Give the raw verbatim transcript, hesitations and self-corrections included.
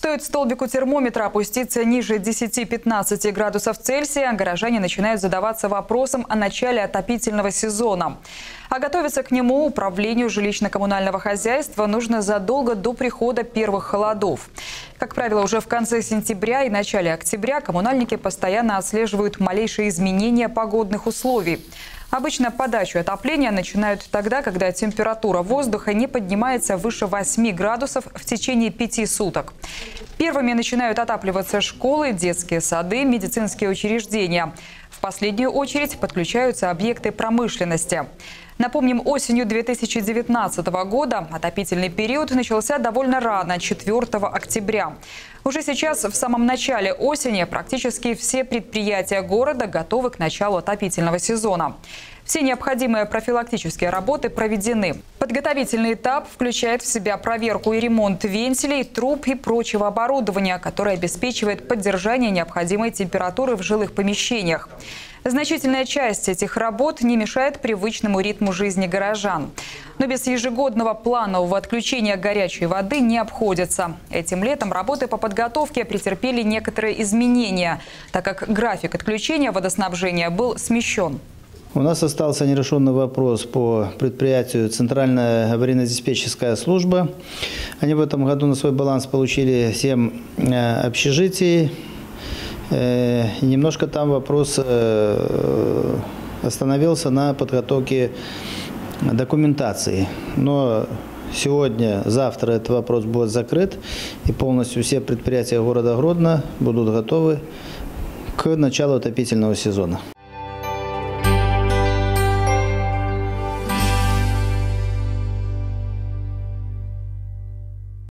Стоит столбику термометра опуститься ниже десяти-пятнадцати градусов Цельсия, горожане начинают задаваться вопросом о начале отопительного сезона. А готовиться к нему управлению жилищно-коммунального хозяйства нужно задолго до прихода первых холодов. Как правило, уже в конце сентября и начале октября коммунальники постоянно отслеживают малейшие изменения погодных условий. Обычно подачу отопления начинают тогда, когда температура воздуха не поднимается выше восьми градусов в течение пяти суток. Первыми начинают отапливаться школы, детские сады, медицинские учреждения. В последнюю очередь подключаются объекты промышленности. Напомним, осенью две тысячи девятнадцатого года отопительный период начался довольно рано, четвёртого октября. Уже сейчас, в самом начале осени, практически все предприятия города готовы к началу отопительного сезона. Все необходимые профилактические работы проведены. Подготовительный этап включает в себя проверку и ремонт вентилей, труб и прочего оборудования, которое обеспечивает поддержание необходимой температуры в жилых помещениях. Значительная часть этих работ не мешает привычному ритму жизни горожан. Но без ежегодного планового отключения горячей воды не обходится. Этим летом работы по подготовке претерпели некоторые изменения, так как график отключения водоснабжения был смещен. У нас остался нерешенный вопрос по предприятию «Центральная аварийно-диспетчерская служба». Они в этом году на свой баланс получили семь общежитий. И немножко там вопрос остановился на подготовке документации. Но сегодня, завтра этот вопрос будет закрыт, и полностью все предприятия города Гродно будут готовы к началу отопительного сезона.